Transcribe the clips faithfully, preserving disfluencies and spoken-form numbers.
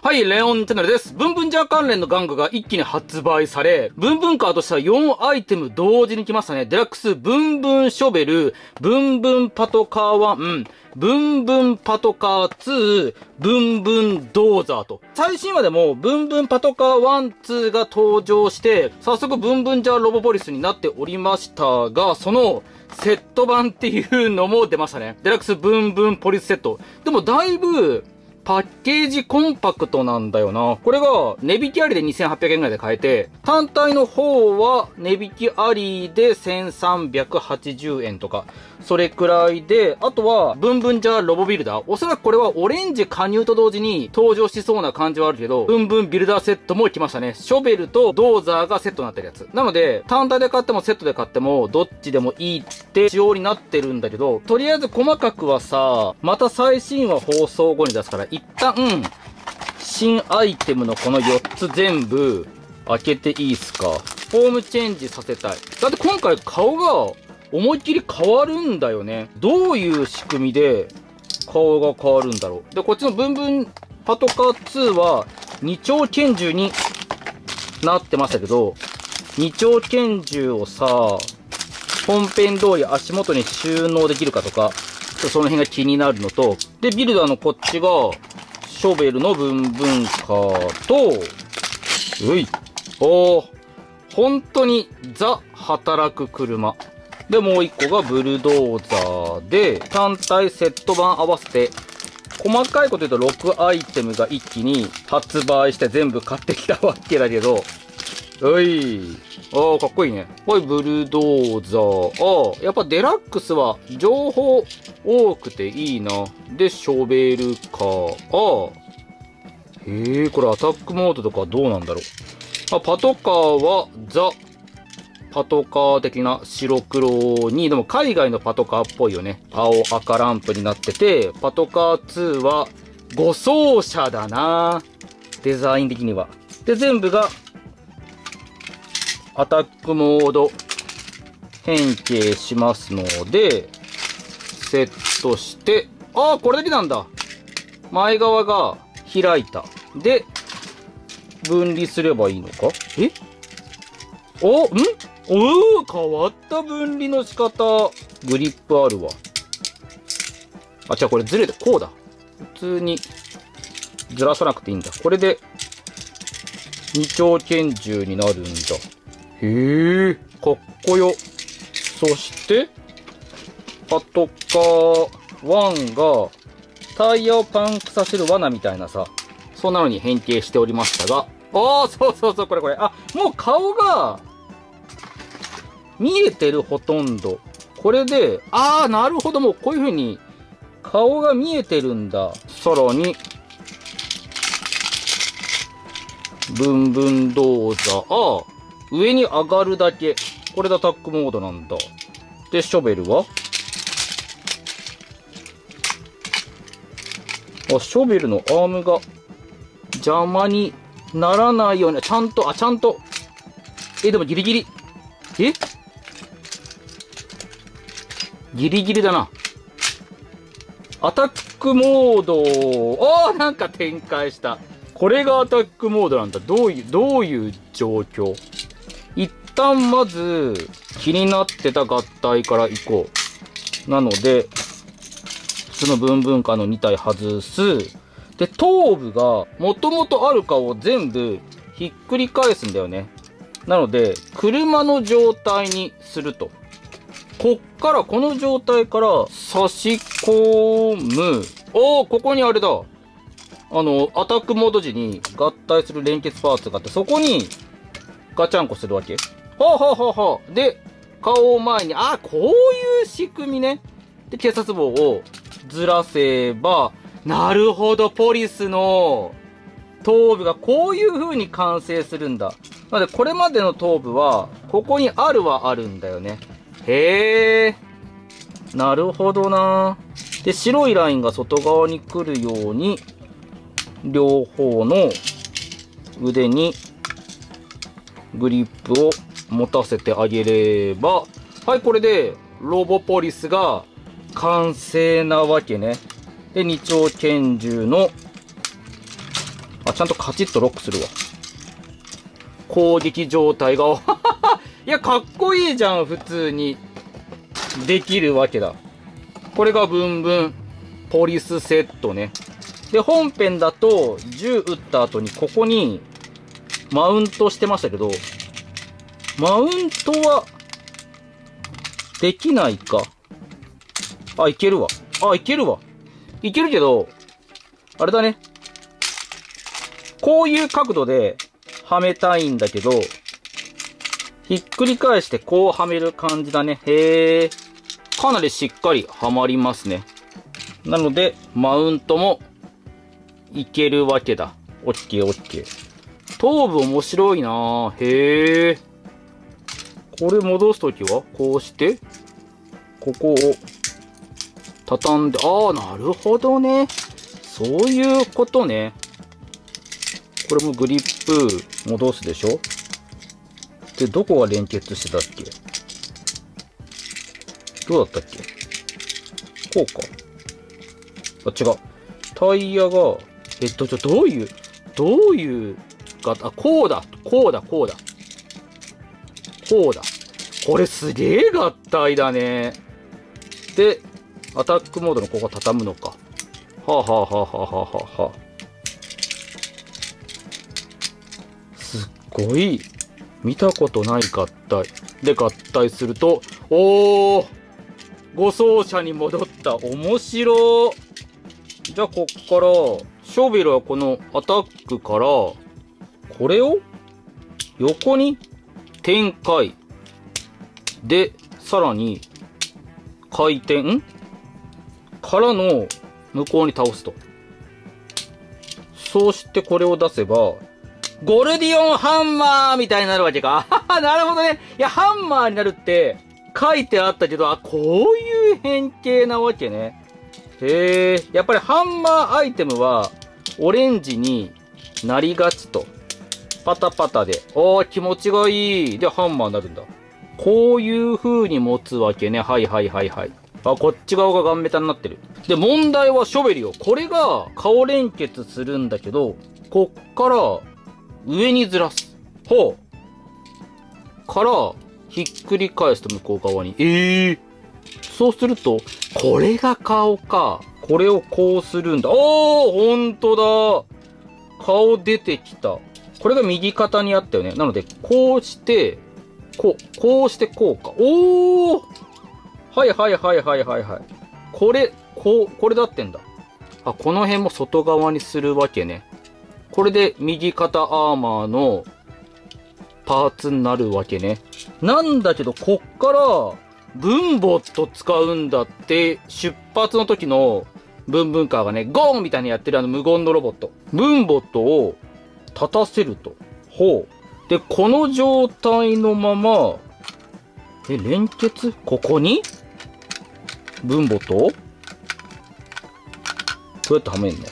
はい、レオンチャンネルです。ブンブンジャー関連の玩具が一気に発売され、ブンブンカーとしてはよんアイテム同時に来ましたね。デラックス、ブンブンショベル、ブンブンパトカーワン、ブンブンパトカーツー、ブンブンドーザーと。最新話でも、ブンブンパトカーワン、ツーが登場して、早速ブンブンジャーロボポリスになっておりましたが、その、セット版っていうのも出ましたね。デラックスブンブンポリスセット。でもだいぶ、パッケージコンパクトなんだよな。これが値引きありでにせんはっぴゃくえんぐらいで買えて、単体の方は値引きありでせんさんびゃくはちじゅうえんとか、それくらいで、あとは、ブンブンジャーロボビルダー。おそらくこれはオレンジ加入と同時に登場しそうな感じはあるけど、ブンブンビルダーセットも来ましたね。ショベルとドーザーがセットになってるやつ。なので、単体で買ってもセットで買っても、どっちでもいいって仕様になってるんだけど、とりあえず細かくはさ、また最新話放送後に出すから、一旦、新アイテムのこのよっつ全部開けていいっすか。フォームチェンジさせたい。だって今回顔が思いっきり変わるんだよね。どういう仕組みで顔が変わるんだろう。で、こっちのブンブンパトカーツーは二丁拳銃になってましたけど、二丁拳銃をさ、本編通り足元に収納できるかとか、その辺が気になるのと、で、ビルダーのこっちが、ショベルのブンブンカーと、うい。おー。本当にザ働く車。で、もう一個がブルドーザーで、単体セット版合わせて、細かいこと言うとろくアイテムが一気に発売して全部買ってきたわけだけど、うい。あー、かっこいいね。これブルドーザー。あー、やっぱデラックスは情報多くていいな。で、ショベルカー。ああ。へえ、これアタックモードとかどうなんだろう。あ、パトカーはザ・パトカー的な白黒に、でも海外のパトカーっぽいよね。青赤ランプになってて、パトカーツーはご走者だな。デザイン的には。で、全部がアタックモード変形しますので、セットして、ああ、これだけなんだ。前側が開いた。で、分離すればいいのか？え？お、ん？おー、変わった分離の仕方。グリップあるわ。あ、違う、これずれて、こうだ。普通にずらさなくていいんだ。これで、二丁拳銃になるんだ。へえ、かっこよ。そして、パトカーワンが、タイヤをパンクさせる罠みたいなさ、そんなのに変形しておりましたが、ああ、そうそうそう、これこれ。あ、もう顔が、見えてる、ほとんど。これで、ああ、なるほど、もうこういう風に、顔が見えてるんだ。さらに、ブンブンドーザー。ああ、上に上がるだけ。これでアタックモードなんだ。で、ショベルはあ、ショベルのアームが邪魔にならないように、ちゃんと、あ、ちゃんと。え、でもギリギリ。えギリギリだな。アタックモード、あー、なんか展開した。これがアタックモードなんだ。どういう、どういう状況？一旦まず、気になってた合体から行こう。なので、そのブンブンカーのにたい外す。で、頭部が元々あるかを全部ひっくり返すんだよね。なので、車の状態にすると。こっから、この状態から差し込む。おー、ここにあれだ。あの、アタックモード時に合体する連結パーツがあって、そこにガチャンコするわけ。はあ、はあはあはあ、で、顔を前に、あ、こういう仕組みね。で、警察棒をずらせば、なるほど、ポリスの頭部がこういう風に完成するんだ。なので、これまでの頭部は、ここにあるはあるんだよね。へえ。なるほどな。で、白いラインが外側に来るように、両方の腕にグリップを持たせてあげれば、はい、これでロボポリスが完成なわけね。で、二丁拳銃のあ、ちゃんとカチッとロックするわ。攻撃状態が、いや、かっこいいじゃん、普通に。できるわけだ。これがブンブンポリスセットね。で、本編だと、銃撃った後にここに、マウントしてましたけど、マウントは、できないか。あ、いけるわ。あ、いけるわ。いけるけど、あれだね。こういう角度ではめたいんだけど、ひっくり返してこうはめる感じだね。へえ。かなりしっかりはまりますね。なので、マウントもいけるわけだ。オッケーオッケー。頭部面白いなぁ。へえ。これ戻すときはこうして、ここを畳んで、ああ、なるほどね。そういうことね。これもグリップ戻すでしょ。で、どこが連結してたっけ。どうだったっけ。こうか。あ、違う。タイヤが、えっと、ちょ、どういう、どういうが、あ、こうだ、こうだ、こうだ。こうだ。これすげえ合体だね。で、アタックモードのここ畳むのか。はあ、はあはあはあはあはあ。すっごい、見たことない合体。で、合体すると、おー、護送車に戻った。面白。じゃあ、こっから、ショベルはこのアタックから、これを横に展開。で、さらに、回転からの向こうに倒すと。そうしてこれを出せば、ゴルディオンハンマーみたいになるわけか。なるほどね。いや、ハンマーになるって書いてあったけど、あ、こういう変形なわけね。へえ、やっぱりハンマーアイテムはオレンジになりがちと。パタパタで。おー、気持ちがいい。で、ハンマーになるんだ。こういう風に持つわけね。はいはいはいはい。あ、こっち側がガンメタになってる。で、問題はショベルよ。これが顔連結するんだけど、こっから上にずらす。ほう。から、ひっくり返すと向こう側に。ええー。そうすると、これが顔か。これをこうするんだ。おー、ほんとだ。顔出てきた。これが右肩にあったよね。なので、こうして、こう、こうしてこうか。おー。はいはいはいはいはいはい。これ、こう、これだってんだ。あ、この辺も外側にするわけね。これで右肩アーマーのパーツになるわけね。なんだけど、こっから、ブンボット使うんだって、出発の時のブンブンカーがね、ゴーンみたいにやってるあの無言のロボット。ブンボットを立たせると。ほう。で、この状態のまま、え、連結ここにブンボットをどうやってはめんの。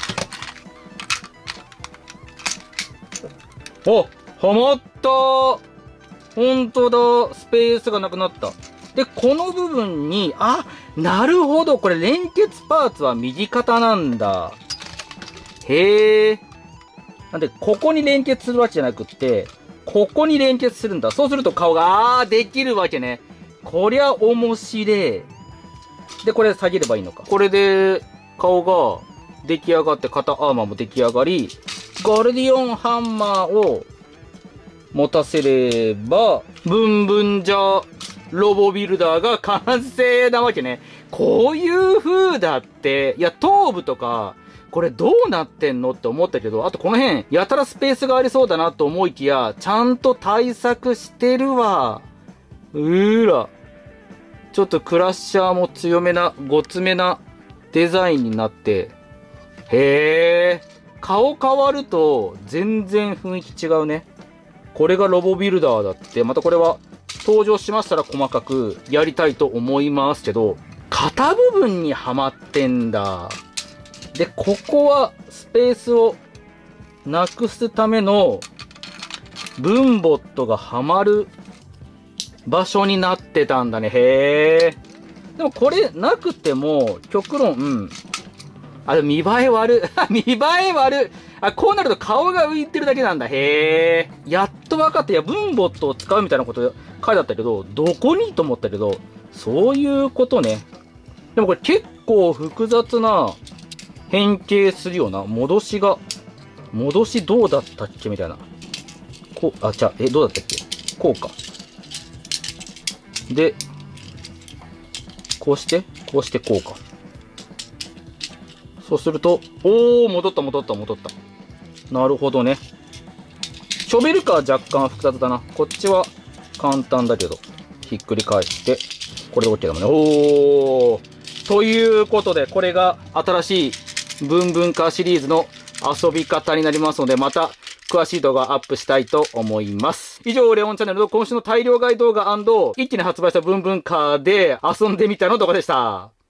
あ、はまったー。ほんとだ。スペースがなくなった。で、この部分に、あ、なるほど。これ連結パーツは右肩なんだ。へえ。なんで、ここに連結するわけじゃなくって、ここに連結するんだ。そうすると顔が、あー、できるわけね。こりゃ面白い。で、これ下げればいいのか。これで、顔が出来上がって肩アーマーも出来上がり、ゴルディオンハンマーを持たせれば、ブンブンジャーロボビルダーが完成なわけね。こういう風だって、いや、頭部とか、これどうなってんのって思ったけど、あとこの辺、やたらスペースがありそうだなと思いきや、ちゃんと対策してるわ。うーら。ちょっとクラッシャーも強めな、ごつめなデザインになって、へー。顔変わると全然雰囲気違うね。これがロボビルダーだって、またこれは登場しましたら細かくやりたいと思いますけど、肩部分にはまってんだ。で、ここはスペースをなくすためのブンボットがはまる場所になってたんだね。へー。でもこれなくても極論、うん。あれ見栄え悪。見栄え悪。 あ、こうなると顔が浮いてるだけなんだ。へえ。やっと分かった。いや、文ボットを使うみたいなこと書いてあったけど、どこにと思ったけど、そういうことね。でもこれ結構複雑な変形するような。戻しが、戻しどうだったっけみたいな。こう、あ、じゃあ、え、どうだったっけこうか。で、こうして、こうしてこうか。そうすると、おー、戻った戻った戻った。なるほどね。ショベルカー若干複雑だな。こっちは簡単だけど、ひっくり返して、これで OK だもんね。おー。ということで、これが新しいブンブンカーシリーズの遊び方になりますので、また詳しい動画アップしたいと思います。以上、レオンチャンネルの今週の大量買い動画&一気に発売したブンブンカーで遊んでみたの動画でした。